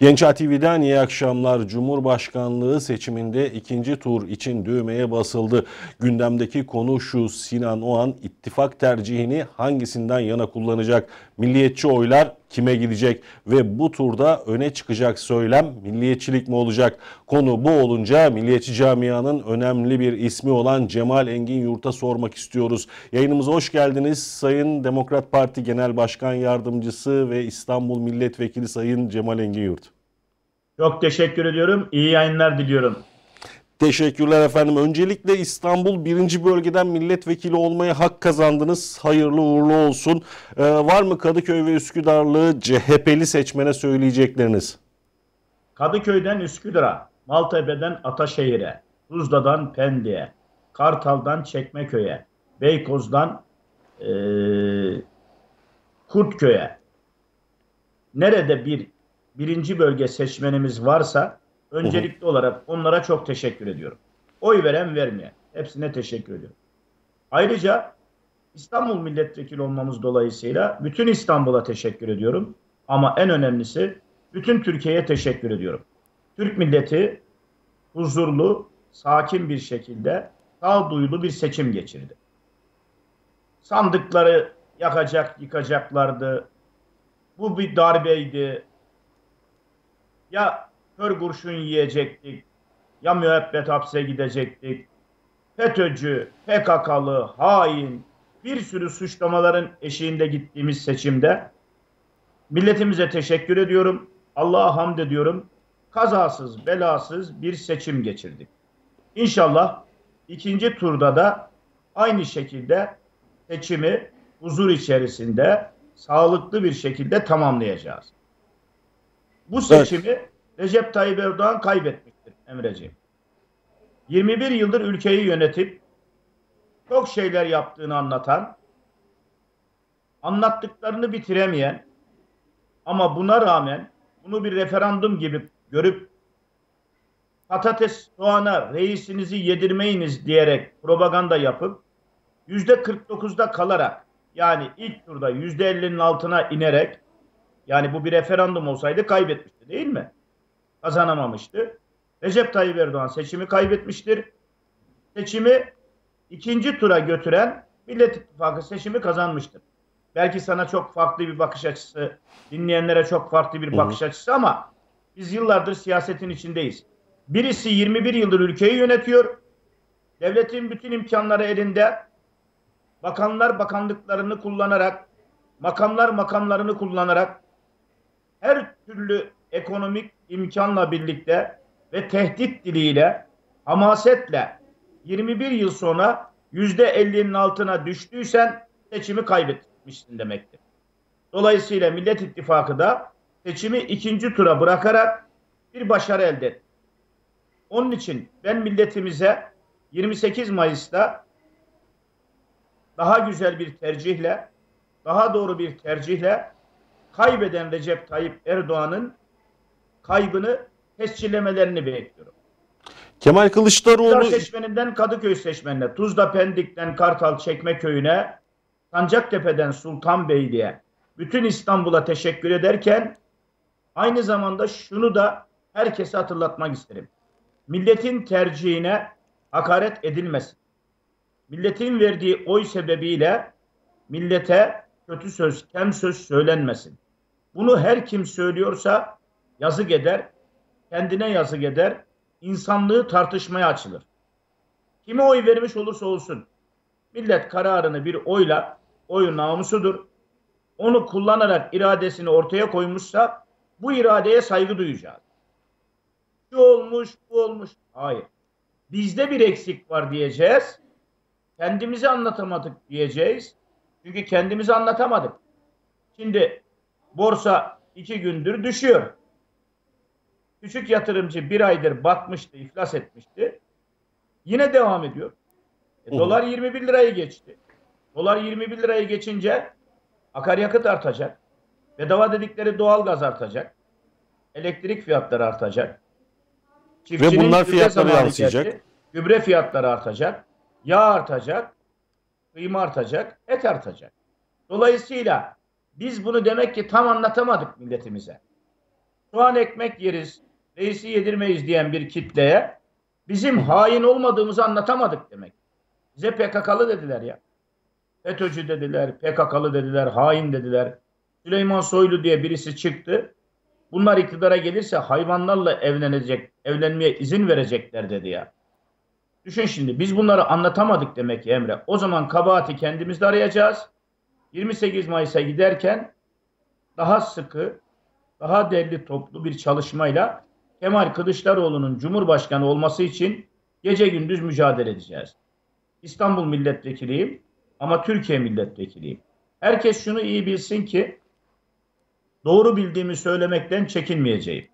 Genç TV'den iyi akşamlar. Cumhurbaşkanlığı seçiminde ikinci tur için düğmeye basıldı. Gündemdeki konu şu: Sinan Oğan ittifak tercihini hangisinden yana kullanacak? Milliyetçi oylar kime gidecek? Ve bu turda öne çıkacak söylem milliyetçilik mi olacak? Konu bu olunca milliyetçi camianın önemli bir ismi olan Cemal Engin Yurt'a sormak istiyoruz. Yayınımıza hoş geldiniz Sayın Demokrat Parti Genel Başkan Yardımcısı ve İstanbul Milletvekili Sayın Cemal Engin Yurt. Çok teşekkür ediyorum. İyi yayınlar diliyorum. Teşekkürler efendim. Öncelikle İstanbul 1. Bölgeden milletvekili olmaya hak kazandınız. Hayırlı uğurlu olsun. Var mı Kadıköy ve Üsküdarlı CHP'li seçmene söyleyecekleriniz? Kadıköy'den Üsküdar'a, Maltepe'den Ataşehir'e, Tuzla'dan Pendik'e, Kartal'dan Çekmeköy'e, Beykoz'dan Kurtköy'e, nerede birinci bölge seçmenimiz varsa öncelikli olarak onlara çok teşekkür ediyorum. Oy veren vermeyen hepsine teşekkür ediyorum. Ayrıca İstanbul milletvekili olmamız dolayısıyla bütün İstanbul'a teşekkür ediyorum. Ama en önemlisi bütün Türkiye'ye teşekkür ediyorum. Türk milleti huzurlu, sakin bir şekilde sağduyulu bir seçim geçirdi. Sandıkları yıkacaklardı. Bu bir darbeydi. Ya kör kurşun yiyecektik, ya müebbet hapse gidecektik. FETÖ'cü, PKK'lı, hain, bir sürü suçlamaların eşiğinde gittiğimiz seçimde milletimize teşekkür ediyorum. Allah'a hamd ediyorum. Kazasız, belasız bir seçim geçirdik. İnşallah ikinci turda da aynı şekilde seçimi huzur içerisinde, sağlıklı bir şekilde tamamlayacağız. Bu seçimi Recep Tayyip Erdoğan kaybetmiştir Emreciğim. 21 yıldır ülkeyi yönetip çok şeyler yaptığını anlatan, anlattıklarını bitiremeyen ama buna rağmen bunu bir referandum gibi görüp patates soğana reisinizi yedirmeyiniz diyerek propaganda yapıp %49'da kalarak, yani ilk turda %50'nin altına inerek, yani bu bir referandum olsaydı kaybetmişti değil mi? Kazanamamıştı. Recep Tayyip Erdoğan seçimi kaybetmiştir. Seçimi ikinci tura götüren Millet İttifakı seçimi kazanmıştır. Belki sana çok farklı bir bakış açısı, dinleyenlere çok farklı bir bakış açısı ama biz yıllardır siyasetin içindeyiz. Birisi 21 yıldır ülkeyi yönetiyor. Devletin bütün imkanları elinde. Bakanlar bakanlıklarını kullanarak, makamlar makamlarını kullanarak her türlü ekonomik imkanla birlikte ve tehdit diliyle, hamasetle 21 yıl sonra %50'nin altına düştüysen seçimi kaybetmişsin demektir. Dolayısıyla Millet İttifakı da seçimi ikinci tura bırakarak bir başarı elde etti. Onun için ben milletimize 28 Mayıs'ta daha güzel bir tercihle, daha doğru bir tercihle kaybeden Recep Tayyip Erdoğan'ın kaybını tescillemelerini bekliyorum. Kemal Kılıçdaroğlu seçmeninden Kadıköy seçmenine, Tuzla Pendik'ten Kartal Çekmeköy'üne, Sancaktepe'den Sultanbeyli'ye, bütün İstanbul'a teşekkür ederken aynı zamanda şunu da herkese hatırlatmak isterim. Milletin tercihine hakaret edilmesin. Milletin verdiği oy sebebiyle millete kötü söz, kem söz söylenmesin. Bunu her kim söylüyorsa yazık eder, kendine yazık eder, insanlığı tartışmaya açılır. Kime oy vermiş olursa olsun, millet kararını bir oyla, oyu namusudur, onu kullanarak iradesini ortaya koymuşsa bu iradeye saygı duyacağız. Şu olmuş, bu olmuş. Hayır. Bizde bir eksik var diyeceğiz. Kendimizi anlatamadık diyeceğiz. Çünkü kendimizi anlatamadık. Şimdi borsa 2 gündür düşüyor. Küçük yatırımcı 1 aydır batmıştı, iflas etmişti. Yine devam ediyor. Dolar 21 lirayı geçti. Dolar 21 lirayı geçince akaryakıt artacak. Bedava dedikleri doğalgaz artacak. Elektrik fiyatları artacak. Ve bunlar fiyatlara yansıyacak. Geldi. Gübre fiyatları artacak. Yağ artacak. Kıyma artacak. Et artacak. Dolayısıyla biz bunu demek ki tam anlatamadık milletimize. soğan ekmek yeriz, reisi yedirmeyiz diyen bir kitleye bizim hain olmadığımızı anlatamadık demek. Bize PKK'lı dediler ya. FETÖ'cü dediler, PKK'lı dediler, hain dediler. Süleyman Soylu diye birisi çıktı. Bunlar iktidara gelirse hayvanlarla evlenmeye izin verecekler dedi ya. Düşün şimdi, biz bunları anlatamadık demek ki Emre. O zaman kabahati kendimizde arayacağız. 28 Mayıs'a giderken daha sıkı, daha derli toplu bir çalışmayla Kemal Kılıçdaroğlu'nun Cumhurbaşkanı olması için gece gündüz mücadele edeceğiz. İstanbul milletvekiliyim ama Türkiye milletvekiliyim. Herkes şunu iyi bilsin ki doğru bildiğimi söylemekten çekinmeyeceğim.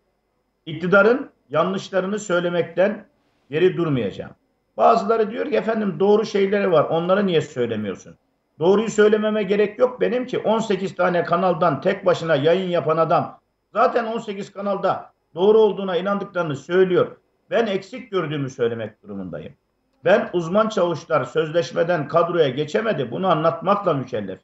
İktidarın yanlışlarını söylemekten geri durmayacağım. Bazıları diyor ki efendim doğru şeyleri var, onları niye söylemiyorsun? Doğruyu söylememe gerek yok benim ki 18 tane kanaldan tek başına yayın yapan adam zaten 18 kanalda doğru olduğuna inandıklarını söylüyor. Ben eksik gördüğümü söylemek durumundayım. Ben uzman çavuşlar sözleşmeden kadroya geçemedi, bunu anlatmakla mükellef.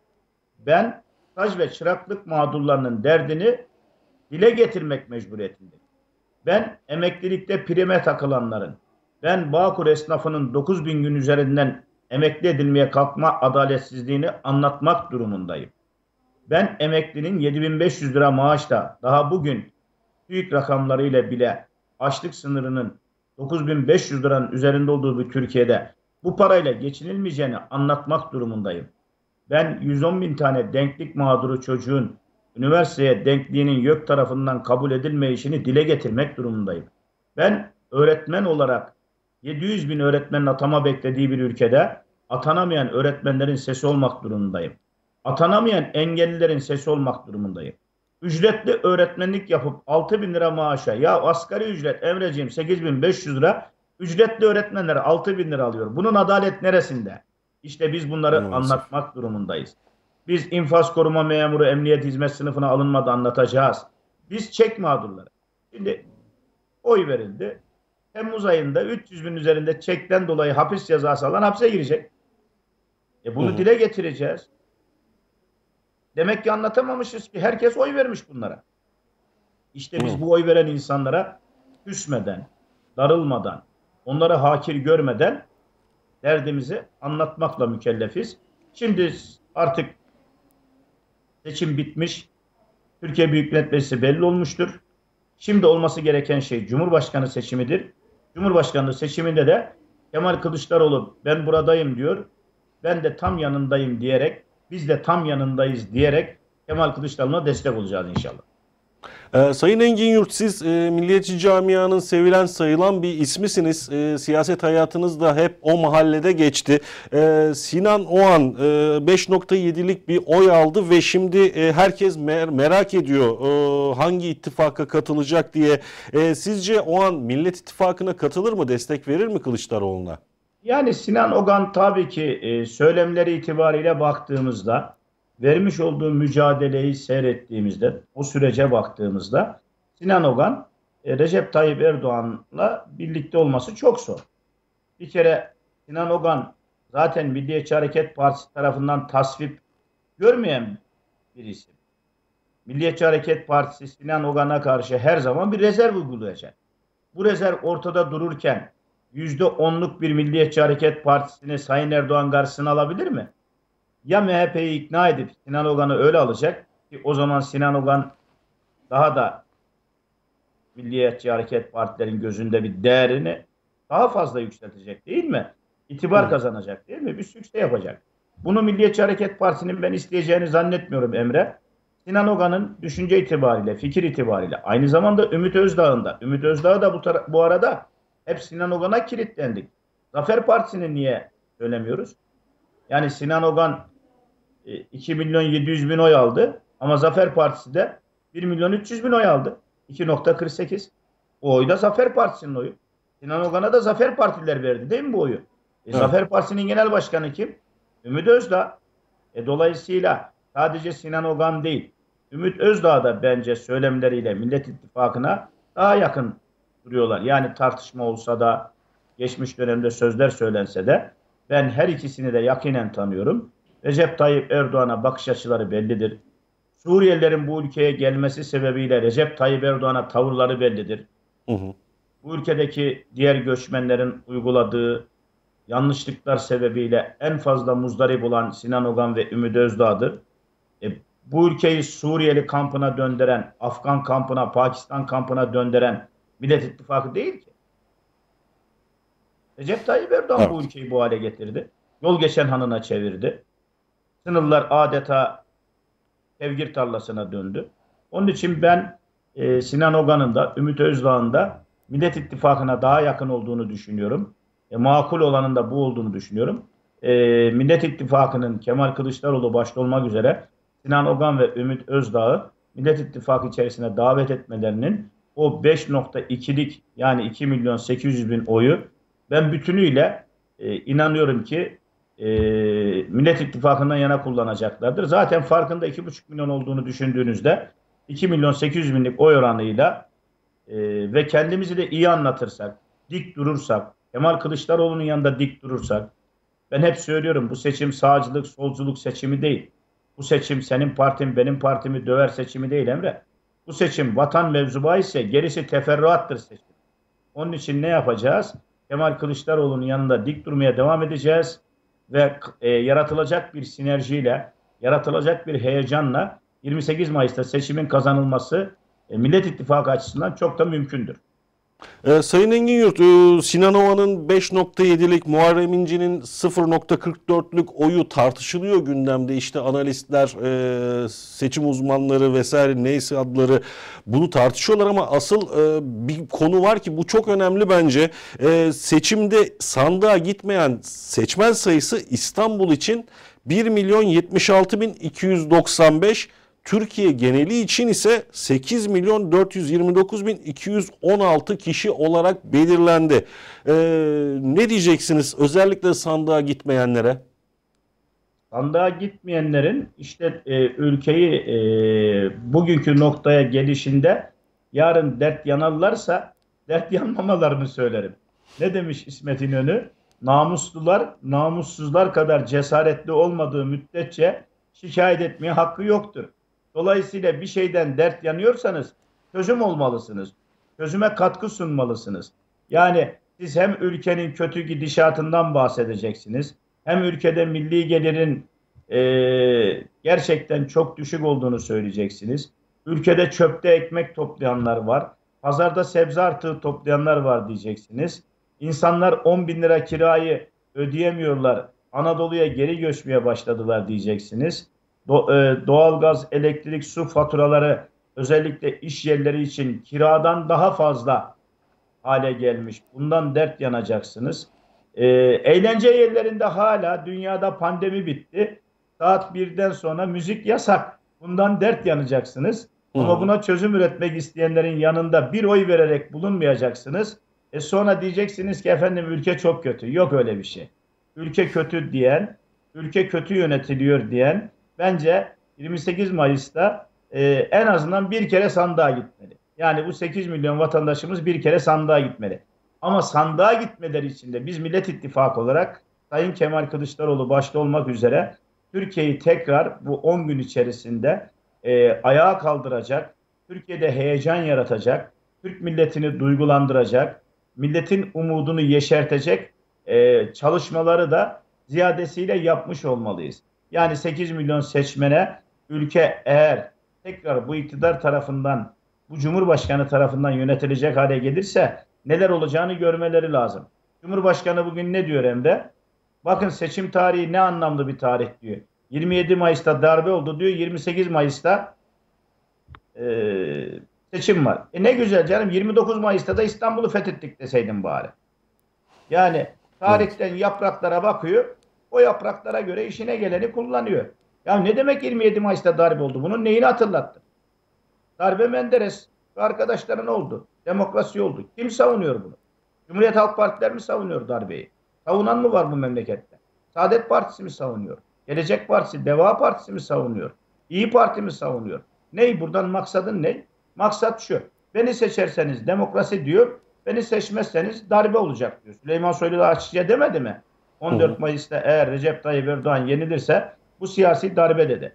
Ben staj ve çıraklık mağdurlarının derdini dile getirmek mecburiyetindeyim. Ben emeklilikte prime takılanların, ben Bağkur esnafının 9.000 gün üzerinden emekli edilmeye kalkma adaletsizliğini anlatmak durumundayım. Ben emeklinin 7.500 lira maaşla daha bugün büyük rakamlarıyla bile açlık sınırının 9.500 liranın üzerinde olduğu bir Türkiye'de bu parayla geçinilmeyeceğini anlatmak durumundayım. Ben 110.000 tane denklik mağduru çocuğun üniversiteye denkliğinin YÖK tarafından kabul edilmeyişini dile getirmek durumundayım. Ben öğretmen olarak 700.000 öğretmenin atama beklediği bir ülkede atanamayan öğretmenlerin sesi olmak durumundayım. Atanamayan engellilerin sesi olmak durumundayım. Ücretli öğretmenlik yapıp 6.000 lira maaşa, ya asgari ücret Emreciğim 8.500 lira, ücretli öğretmenler 6.000 lira alıyor. Bunun adalet neresinde? İşte biz bunları anlatmak durumundayız. Biz infaz koruma memuru emniyet hizmet sınıfına alınmadı anlatacağız. Biz çek mağdurları. Şimdi oy verildi. Temmuz ayında 300 bin üzerinde çekten dolayı hapis cezası alan hapse girecek. Bunu dile getireceğiz. Demek ki anlatamamışız ki herkes oy vermiş bunlara. İşte biz bu oy veren insanlara küsmeden, darılmadan, onları hakir görmeden derdimizi anlatmakla mükellefiz. Şimdi artık seçim bitmiş. Türkiye Büyük Millet Meclisi belli olmuştur. Şimdi olması gereken şey Cumhurbaşkanı seçimidir. Cumhurbaşkanlığı seçiminde de Kemal Kılıçdaroğlu ben buradayım diyor. Ben de tam yanındayım diyerek, biz de tam yanındayız diyerek Kemal Kılıçdaroğlu'na destek olacağız inşallah. Sayın Engin Yurt, siz milliyetçi camianın sevilen sayılan bir ismisiniz. Siyaset hayatınız da hep o mahallede geçti. Sinan Oğan 5.7'lik bir oy aldı ve şimdi herkes merak ediyor hangi ittifaka katılacak diye. Sizce Oğan Millet İttifakı'na katılır mı? Destek verir mi Kılıçdaroğlu'na? Yani Sinan Ogan tabii ki söylemleri itibariyle baktığımızda, vermiş olduğu mücadeleyi seyrettiğimizde, o sürece baktığımızda Sinan Ogan Recep Tayyip Erdoğan'la birlikte olması çok zor. Bir kere Sinan Ogan zaten Milliyetçi Hareket Partisi tarafından tasvip görmeyen bir isim. Milliyetçi Hareket Partisi Sinan Ogan'a karşı her zaman bir rezerv uygulayacak. Bu rezerv ortada dururken %10'luk bir Milliyetçi Hareket Partisi'ni Sayın Erdoğan karşısına alabilir mi? Ya MHP'yi ikna edip Sinan Ogan'ı öyle alacak ki o zaman Sinan Ogan daha da Milliyetçi Hareket Partilerin gözünde bir değerini daha fazla yükseltecek değil mi? İtibar kazanacak değil mi? Bir sükse yapacak. Bunu Milliyetçi Hareket Partisi'nin ben isteyeceğini zannetmiyorum Emre. Sinan Ogan'ın düşünce itibariyle, fikir itibariyle aynı zamanda Ümit Özdağ'ın da. Ümit Özdağ da bu arada hep Sinan Ogan'a kilitlendik. Zafer Partisi'ni niye söylemiyoruz? Yani Sinan Ogan 2.700.000 oy aldı ama Zafer Partisi de 1.300.000 oy aldı. 2.48. O oy da Zafer Partisi'nin oyu. Sinan Ogan'a da Zafer Partiler verdi değil mi bu oyu? Evet. Zafer Partisi'nin genel başkanı kim? Ümit Özdağ. Dolayısıyla sadece Sinan Ogan değil, Ümit Özdağ da bence söylemleriyle Millet İttifakı'na daha yakın duruyorlar. Yani tartışma olsa da, geçmiş dönemde sözler söylense de ben her ikisini de yakinen tanıyorum. Recep Tayyip Erdoğan'a bakış açıları bellidir. Suriyelilerin bu ülkeye gelmesi sebebiyle Recep Tayyip Erdoğan'a tavırları bellidir. Hı hı. Bu ülkedeki diğer göçmenlerin uyguladığı yanlışlıklar sebebiyle en fazla muzdarip olan Sinan Ogan ve Ümit Özdağ'dır. Bu ülkeyi Suriyeli kampına döndüren, Afgan kampına, Pakistan kampına döndüren Millet İttifakı değil ki. Recep Tayyip Erdoğan bu Evet. ülkeyi bu hale getirdi. Yol geçen hanına çevirdi. Sınırlar adeta tevgir tarlasına döndü. Onun için ben Sinan Ogan'ın da Ümit Özdağ'ın da Millet İttifakı'na daha yakın olduğunu düşünüyorum. Makul olanın da bu olduğunu düşünüyorum. Millet İttifakı'nın Kemal Kılıçdaroğlu başta olmak üzere Sinan Ogan ve Ümit Özdağ'ı Millet İttifakı içerisine davet etmelerinin o 5,2'lik yani 2 milyon 800 bin oyu ben bütünüyle inanıyorum ki Millet İttifakı'ndan yana kullanacaklardır. Zaten farkında 2,5 milyon olduğunu düşündüğünüzde 2 milyon 800 binlik oy oranıyla ve kendimizi de iyi anlatırsak, dik durursak, Kemal Kılıçdaroğlu'nun yanında dik durursak, ben hep söylüyorum bu seçim sağcılık, solculuk seçimi değil. Bu seçim senin partin, benim partimi döver seçimi değil Emre. Bu seçim vatan mevzuba ise gerisi teferruattır seçim. Onun için ne yapacağız? Kemal Kılıçdaroğlu'nun yanında dik durmaya devam edeceğiz ve yaratılacak bir sinerjiyle, yaratılacak bir heyecanla 28 Mayıs'ta seçimin kazanılması Millet İttifakı açısından çok da mümkündür. Sayın Engin Yurt, Sinan Oğan'ın 5,7'lik, Muharrem İnce'nin 0,44'lük oyu tartışılıyor gündemde. İşte analistler, seçim uzmanları vesaire neyse adları bunu tartışıyorlar ama asıl bir konu var ki bu çok önemli bence. Seçimde sandığa gitmeyen seçmen sayısı İstanbul için 1.076.295, Türkiye geneli için ise 8.429.216 kişi olarak belirlendi. Ne diyeceksiniz özellikle sandığa gitmeyenlere? Sandığa gitmeyenlerin işte ülkeyi bugünkü noktaya gelişinde yarın dert yanarlarsa dert yanmamalarını söylerim. Ne demiş İsmet İnönü? Namuslular namussuzlar kadar cesaretli olmadığı müddetçe şikayet etmeye hakkı yoktur. Dolayısıyla bir şeyden dert yanıyorsanız çözüm olmalısınız. Çözüme katkı sunmalısınız. Yani siz hem ülkenin kötü gidişatından bahsedeceksiniz, hem ülkede milli gelirin gerçekten çok düşük olduğunu söyleyeceksiniz. Ülkede çöpte ekmek toplayanlar var, pazarda sebze artığı toplayanlar var diyeceksiniz. İnsanlar 10 bin lira kirayı ödeyemiyorlar, Anadolu'ya geri göçmeye başladılar diyeceksiniz. Doğalgaz, elektrik, su faturaları özellikle iş yerleri için kiradan daha fazla hale gelmiş. Bundan dert yanacaksınız. Eğlence yerlerinde hala dünyada pandemi bitti. Saat 1'den sonra müzik yasak. Bundan dert yanacaksınız. Ama buna çözüm üretmek isteyenlerin yanında bir oy vererek bulunmayacaksınız. Sonra diyeceksiniz ki efendim ülke çok kötü. Yok öyle bir şey. Ülke kötü diyen, ülke kötü yönetiliyor diyen bence 28 Mayıs'ta en azından bir kere sandığa gitmeli. Yani bu 8 milyon vatandaşımız bir kere sandığa gitmeli. Ama sandığa gitmeleri için de biz Millet İttifakı olarak Sayın Kemal Kılıçdaroğlu başta olmak üzere Türkiye'yi tekrar bu 10 gün içerisinde ayağa kaldıracak, Türkiye'de heyecan yaratacak, Türk milletini duygulandıracak, milletin umudunu yeşertecek çalışmaları da ziyadesiyle yapmış olmalıyız. Yani 8 milyon seçmene ülke eğer tekrar bu iktidar tarafından, bu Cumhurbaşkanı tarafından yönetilecek hale gelirse neler olacağını görmeleri lazım. Cumhurbaşkanı bugün ne diyor Emre? Bakın seçim tarihi ne anlamlı bir tarih diyor. 27 Mayıs'ta darbe oldu diyor. 28 Mayıs'ta seçim var. Ne güzel canım, 29 Mayıs'ta da İstanbul'u fethettik deseydin bari. Yani tarihten yapraklara bakıyor. O yapraklara göre işine geleni kullanıyor. Ya ne demek 27 Mayıs'ta darbe oldu? Bunun neyini hatırlattı? Darbe Menderes ve arkadaşların oldu. Demokrasi oldu. Kim savunuyor bunu? Cumhuriyet Halk Partiler mi savunuyor darbeyi? Savunan mı var bu memlekette? Saadet Partisi mi savunuyor? Gelecek Partisi, Deva Partisi mi savunuyor? İyi Parti mi savunuyor? Ney? Buradan maksadın ne? Maksat şu. Beni seçerseniz demokrasi diyor. Beni seçmezseniz darbe olacak diyor. Süleyman Soylu da açıkça demedi mi? 14 Mayıs'ta eğer Recep Tayyip Erdoğan yenilirse bu siyasi darbe dedi.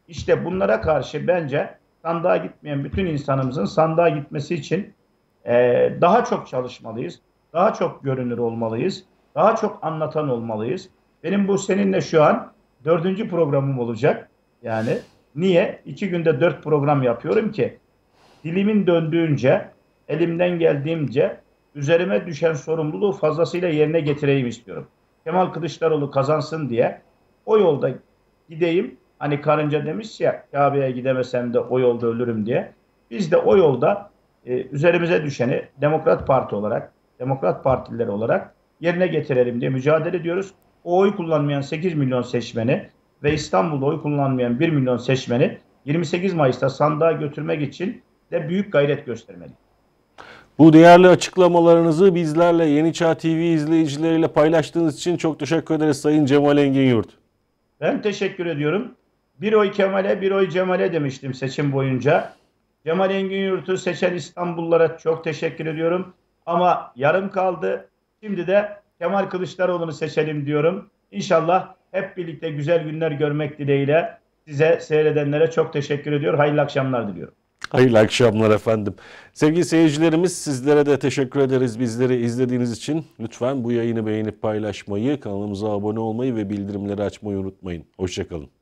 İşte bunlara karşı bence sandığa gitmeyen bütün insanımızın sandığa gitmesi için daha çok çalışmalıyız. Daha çok görünür olmalıyız. Daha çok anlatan olmalıyız. Benim bu seninle şu an 4. programım olacak. Yani niye? 2 günde 4 program yapıyorum ki dilimin döndüğünce, elimden geldiğince üzerime düşen sorumluluğu fazlasıyla yerine getireyim istiyorum. Kemal Kılıçdaroğlu kazansın diye o yolda gideyim. Hani karınca demiş ya, Kabe'ye gidemesem de o yolda ölürüm diye. Biz de o yolda üzerimize düşeni Demokrat Parti olarak, Demokrat Partililer olarak yerine getirelim diye mücadele ediyoruz. O oy kullanmayan 8 milyon seçmeni ve İstanbul'da oy kullanmayan 1 milyon seçmeni 28 Mayıs'ta sandığa götürmek için de büyük gayret göstermeli. Bu değerli açıklamalarınızı bizlerle, Yeni Çağ TV izleyicileriyle paylaştığınız için çok teşekkür ederiz Sayın Cemal Engin. Ben teşekkür ediyorum. Bir oy Kemal'e, bir oy Cemal'e demiştim seçim boyunca. Cemal Engin seçen İstanbullulara çok teşekkür ediyorum. Ama yarım kaldı. Şimdi de Kemal Kılıçdaroğlu'nu seçelim diyorum. İnşallah hep birlikte güzel günler görmek dileğiyle size, seyredenlere çok teşekkür ediyor. Hayırlı akşamlar diliyorum. Hayırlı akşamlar efendim. Sevgili seyircilerimiz, sizlere de teşekkür ederiz bizleri izlediğiniz için. Lütfen bu yayını beğenip paylaşmayı, kanalımıza abone olmayı ve bildirimleri açmayı unutmayın. Hoşça kalın.